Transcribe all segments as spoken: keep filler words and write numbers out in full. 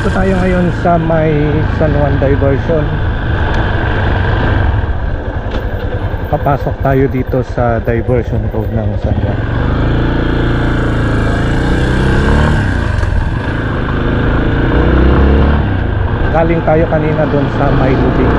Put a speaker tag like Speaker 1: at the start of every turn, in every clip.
Speaker 1: Dito tayo ngayon sa may San Juan Diversion. Papasok tayo dito sa diversion road ng San Juan. Galing tayo kanina doon sa may Lubig.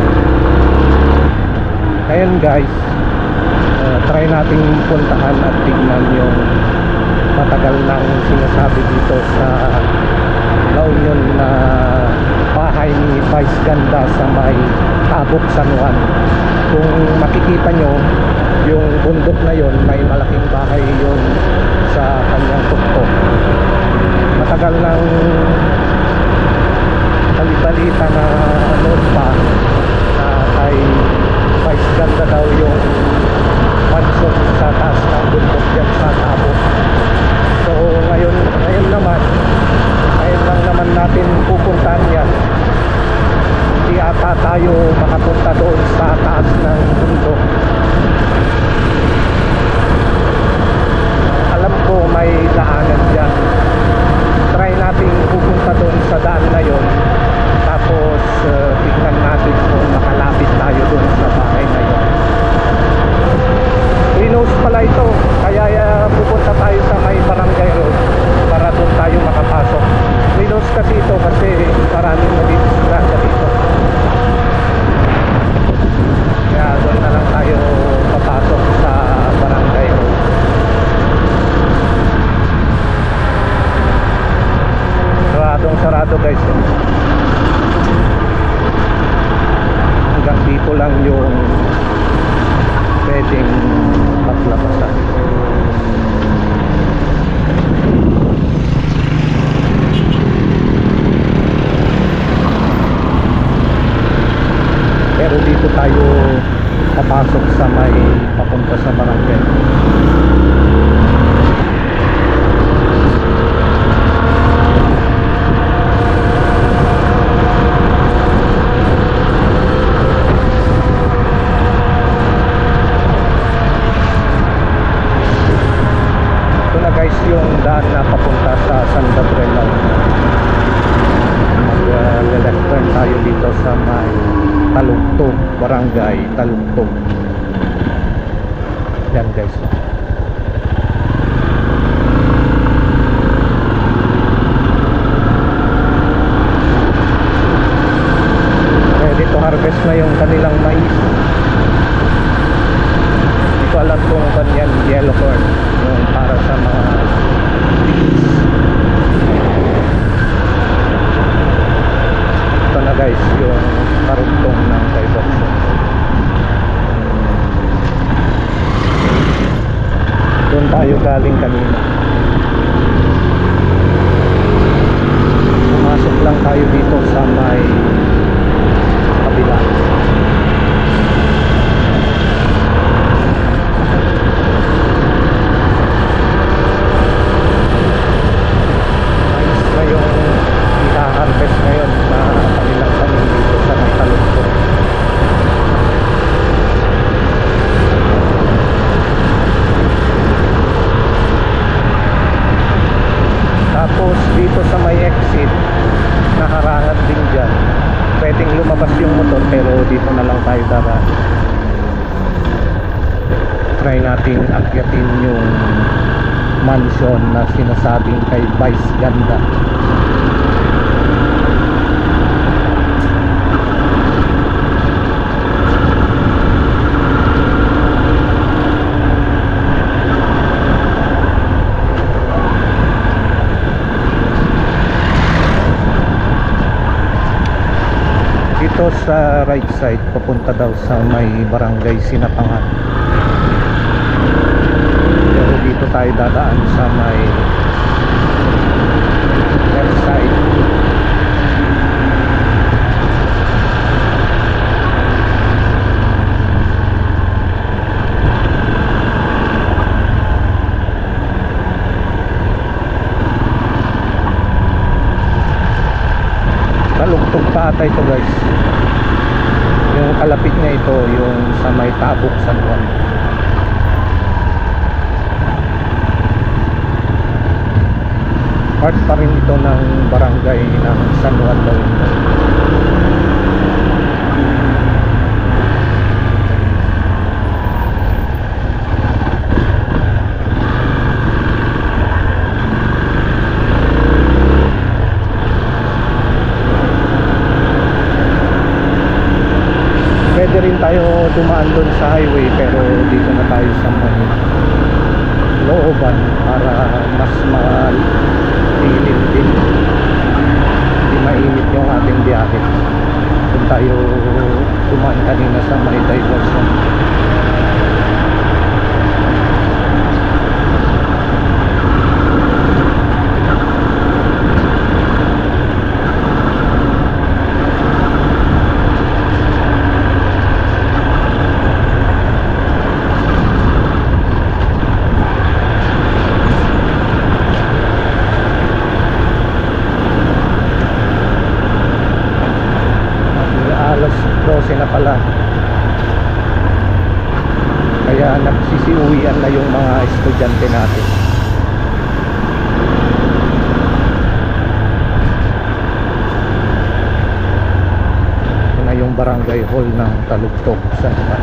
Speaker 1: Ngayon guys, uh, try nating puntahan at tignan yung matagal nang sinasabi dito sa La Union na bahay ni Vice Ganda sa may Tabuk, San Juan. Kung makikita nyo yung bundok na yon, may malaking bahay yon sa kanyang tuktok. Matagal nang balibalita na noon pa na kay Vice Ganda daw yung mansion sa taas ng bundok yan sa Tabuk. So ngayon, ngayon naman ngayon lang naman natin pupuntahan yan. Hindi ata tayo makapunta doon sa taas ng bundok. Alam ko may daanan dyan. Try natin pupunta doon sa daan na yon. Tapos uh, tignan natin kung makalapit tayo doon sa bahay na yon. Greenhouse pala ito. Kaya uh, pupunta tayo sa may Barangay Road para doon tayo makapasok. Greenhouse kasi ito kasi maraming nagdidisgrasya dito. Kaya doon na lang tayo papasok sa Barangay Road. Saradong sarado guys. Hanggang dito lang yung pwedeng maglabasan. Pero dito tayo papasok sa may papunta sa barangay. Ito na guys yung daan na papunta sa San Gabriel. Mag-left turn tayo dito sa may Talugtog, Barangay Talugtog. Yan guys. Ready to harvest na yung kanilang mais. Hindi ko alam kung kan yan yellow corn, yung para sa mga beans. Ito na guys yung karugtong ng diversion. Doon tayo galing kanina. Pumasok lang tayo dito sa may kabila. Mais na yung i-harvest ngayon sa kanilang tanim dito sa may Talugtog. Tapos dito sa may exit, nakarangat din dyan. Pwedeng lumabas yung motor pero dito na lang tayo daraan. Try natin akyatin yung mansion na sinasabing kay Vice Ganda. Dito sa right side papunta daw sa may Barangay Sinapangan. Pero dito tayo dadaan sa may left side. Talugtog pa ata ito guys. Yung kalapit niya ito yung sa may Tabuk, San Juan. part pa rin ito ng barangay ng San Juan La Union. Pwede rin tayo dumaan doon sa highway, pero dito na tayo sa may looban para mas malilim din, hindi mainit yung ating biyahe. Doon tayo dumaan kanina sa may diversion. Na pala, kaya nagsisiuwian na yung mga estudyante natin. Ito na yung barangay hall ng Talugtog sa iba.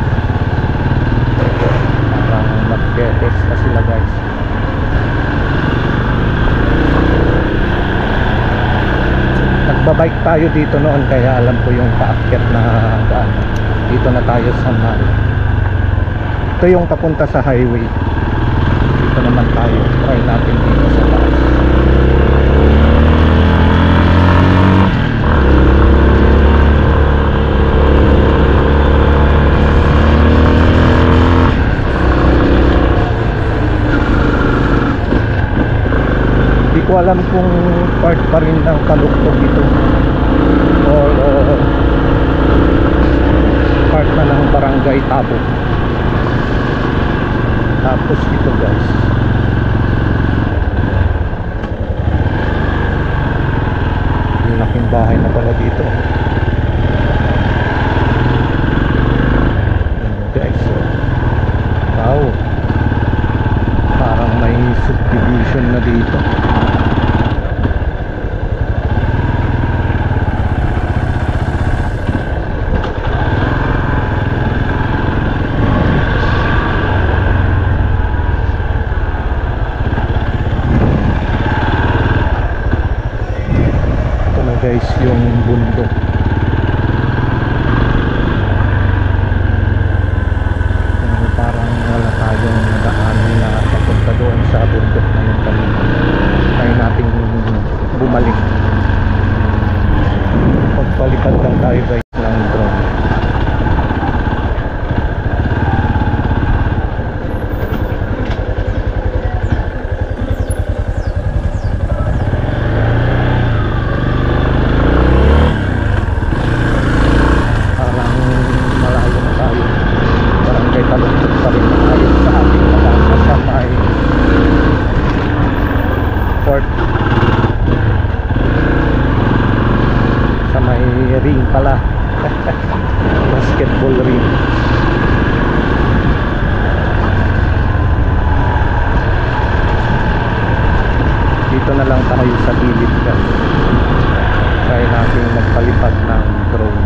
Speaker 1: Parang mag-test na sila, guys. Nagbabike tayo dito noon, kaya alam ko yung paakyat na daan. Dito na tayo sa mall. Ito yung papunta sa highway. Dito naman tayo. Try natin dito sa taas. Hindi ko alam kung part pa rin ng Talugtog ito or uh, part na ng barangay Tabo. Tapos ito, guys, yung laking bahay na pala dito. Ayan, guys, oh. Wow, parang may subdivision na dito. Guys, yung bundok. Pero parang wala tayong nadaanan na papunta doon sa bundok na yung kanina. Kaya natin bumalik. Pagpalipad lang tayo, guys, ng drone. Sa may ring pala. Basketball ring. Dito na lang tayo sa gilid, guys. Try natin magpalipad ng drone.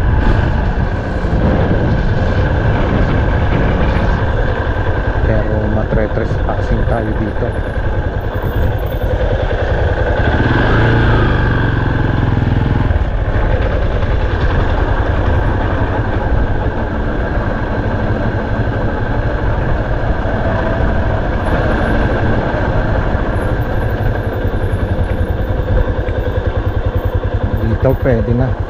Speaker 1: Pero matre-trespassing tayo dito. Dito pwede na.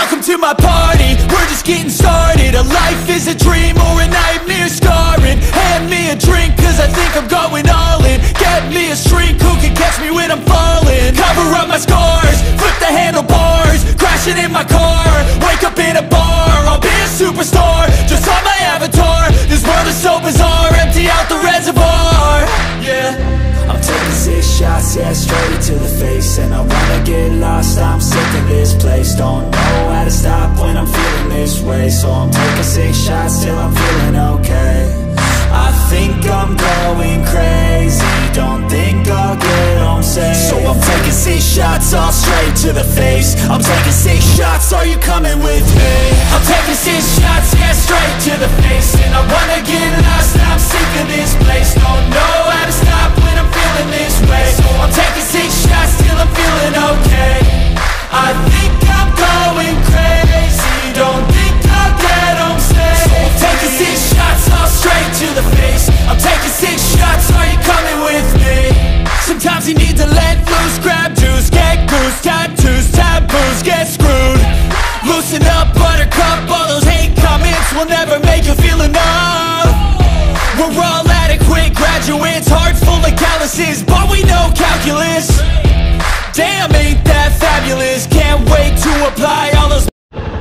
Speaker 2: Welcome to my party, we're just getting started. A life is a dream or a nightmare scarring. Hand me a drink cause I think I'm going all in. Get me a shrink who can catch me when I'm falling. Cover up my scars, flip the handlebars, crashing in my car, wake up in a bar. I'll be a superstar, just on my avatar. This world is so bizarre, empty out the reservoir. Yeah, I'm taking six shots, yeah, straight to the face. And I wanna get lost, I'm sick of this place. Don't know how to stop when I'm feeling this way. So I'm taking six shots till I'm feeling okay. I think I'm going crazy, don't think I'll get home safe. So I'm taking six shots, all straight to the face. I'm taking six shots, are you coming with me? I'm taking six shots, yeah, straight to the face. And I wanna get lost, I'm sick of this place. Don't know how to stop when I'm feeling this way. So I'm taking six shots till I'm feeling okay. I think I'm going crazy, don't think I'll get home safe. So I'm taking six shots, all straight to the face. I'm taking six shots, are you coming with me? Sometimes you need to let loose, grab juice, get goose, tattoos, taboos, get screwed. Loosen up, buttercup, all those hate comments will never make you feel enough. We're all adequate graduates, hearts full of calluses, but we know calculus. Damn, ain't that fabulous, can't wait to apply all those.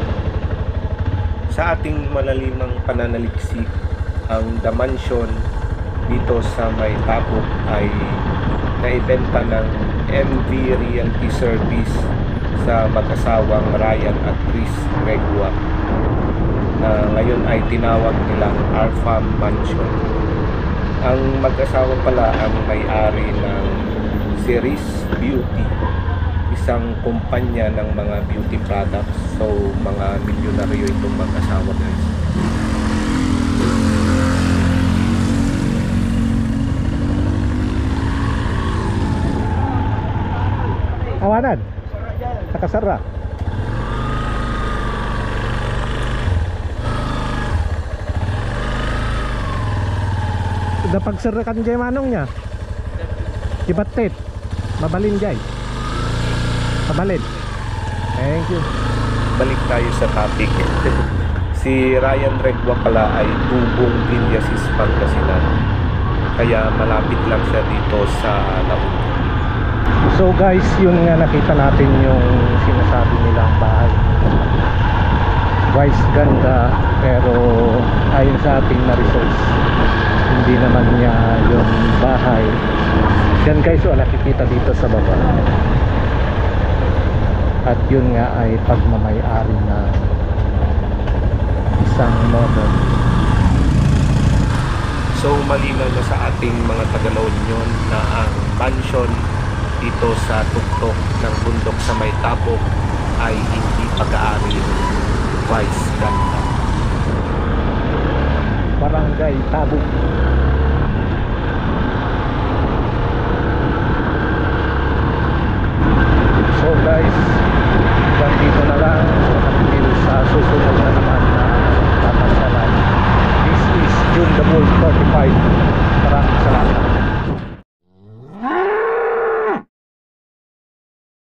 Speaker 1: Sa ating malalimang pananaliksik, ang The Mansion dito sa May Tapok ay naibenta ng M V Realty Service sa mag-asawang Ryan at Chris Regua, na ngayon ay tinawag nilang Arfam Mansion. Ang mag-asawa pala ang may-ari ng Cerise Beauty, isang kumpanya ng mga beauty products. So mga milyonaryo itong mag-asawa, guys. Awanan nakasara. Sudah pagsarakan jay manong niya. Ibatit. Mabalin jay. Mabalin. Thank you. Balik tayo sa topic. Si Ryan Regua pala ay tubong Villasis, Pangasinan. Kaya malapit lang siya dito sa Laon. So guys, yun nga, nakita natin yung sinasabi nilang bahay. Guys, ganda, pero ayon sa ating na-research, hindi naman niya yung bahay. Yan guys, o nakikita dito sa baba. At yun nga ay pagmamay-ari na isang model. So malinaw na sa ating mga Tagalog yun na ang mansion dito sa tuktok ng bundok sa May Tapok ay hindi pag-aari Vice Ganda. Barangay Tabuk.